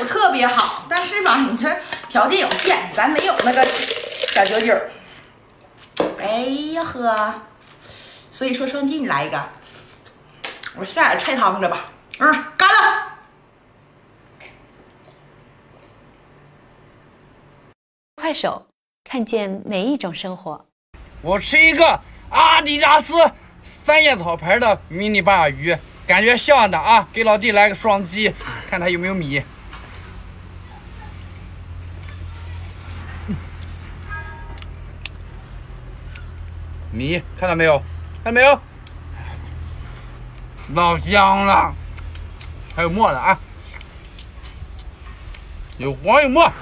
都特别好，但是吧，你这条件有限，咱没有那个小九九。哎呀呵，所以说双击你来一个，我下点菜汤子吧。干了。 快手，看见哪一种生活？ 我吃一个阿迪达斯3叶草牌的迷你鲅鱼，感觉像的啊！给老弟来个双击，看他有没有米。米看到没有？看到没有？老香了，还有沫呢啊！有黄有沫。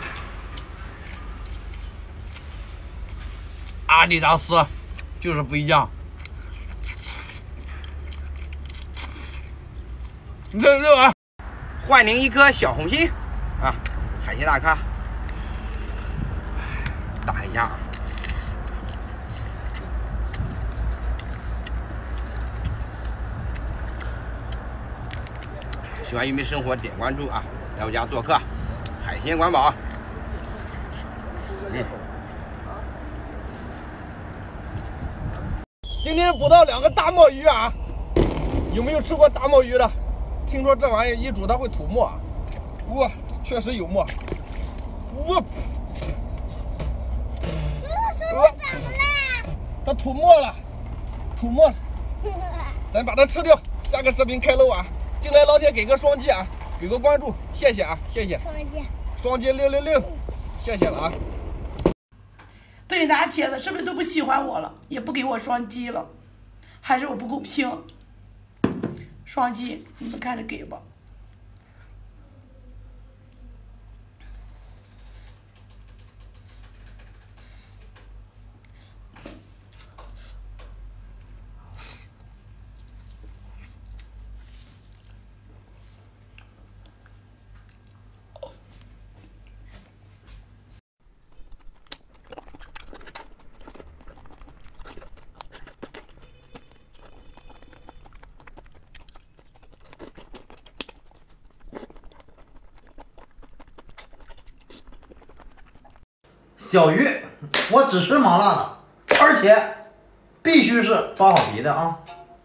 阿迪达斯就是不一样，热啊！ 换您一颗小红心啊，海鲜大咖，打一下啊！喜欢渔民生活点关注啊，来我家做客，海鲜管饱。 今天捕到2个大墨鱼啊！有没有吃过大墨鱼的？听说这玩意一煮它会吐沫啊！哇，确实有沫。哇！ 怎么了？ 它吐沫了，吐沫了。咱把它吃掉。下个视频开漏啊！进来老铁给个双击啊，给个关注，谢谢啊，谢谢。双击666，谢谢了啊！ 对，大家茄子是不是都不喜欢我了，也不给我双击了？还是我不公平？双击，你们看着给吧。 小鱼，我只吃麻辣的，而且必须是剥好皮的啊。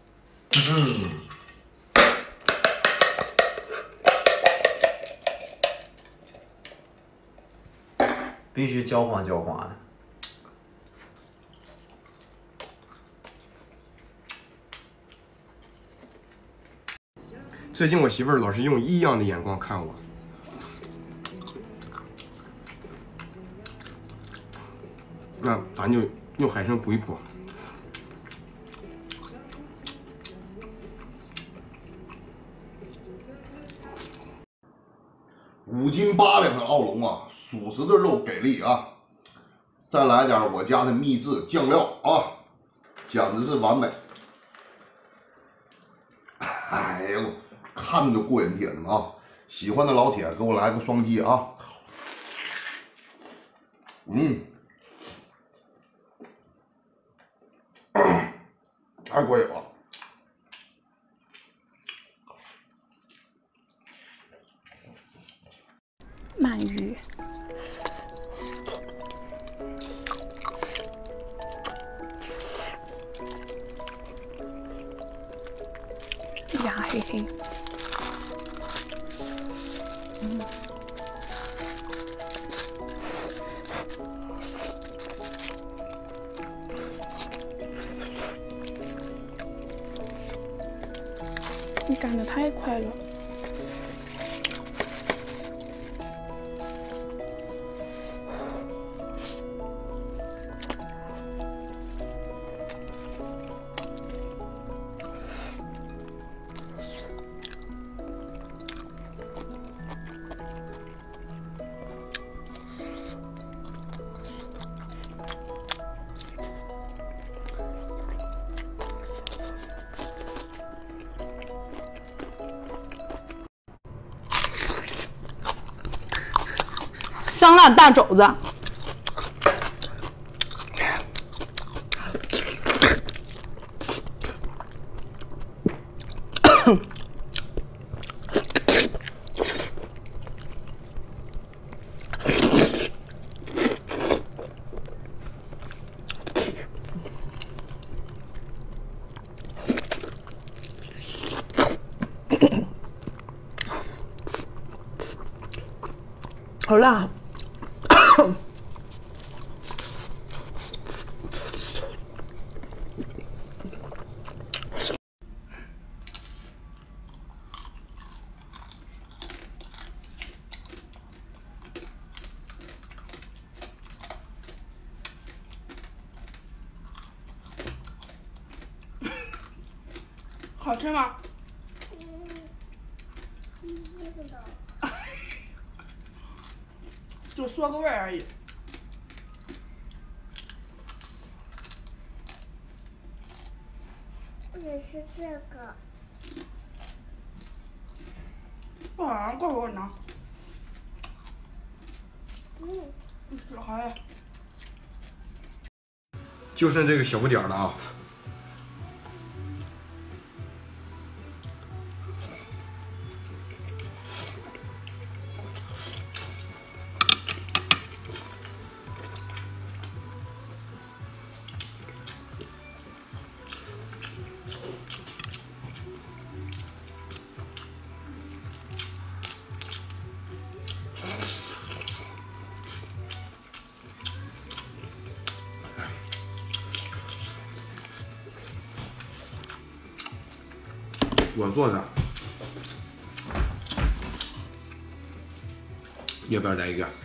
必须焦黄焦黄的。 最近我媳妇儿老是用异样的眼光看我。那咱就用海参补一补。 5斤8两的澳龙啊，属实的肉给力啊！再来点我家的秘制酱料啊，简直是完美。哎呦，看着过瘾铁呢啊！喜欢的老铁给我来个双击啊！太过瘾了。 鳗鱼，牙黑黑。你干得太快了。香辣大肘子， 好辣。好吃吗？就说个味儿而已。 我也是这个。 过会儿我拿。是好呀。 就剩这个小不点儿了啊！我做的，要不要来一个？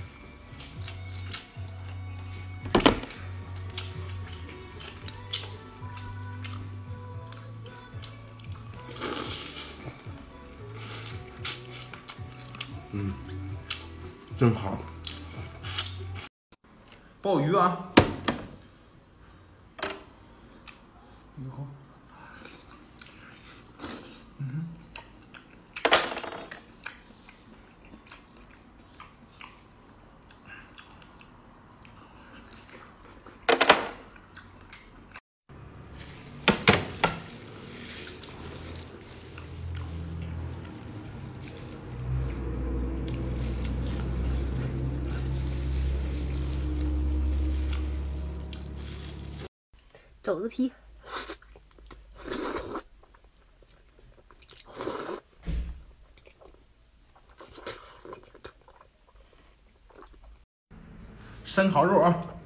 真好。 鲍鱼啊！ 肘子皮。 生烤肉啊！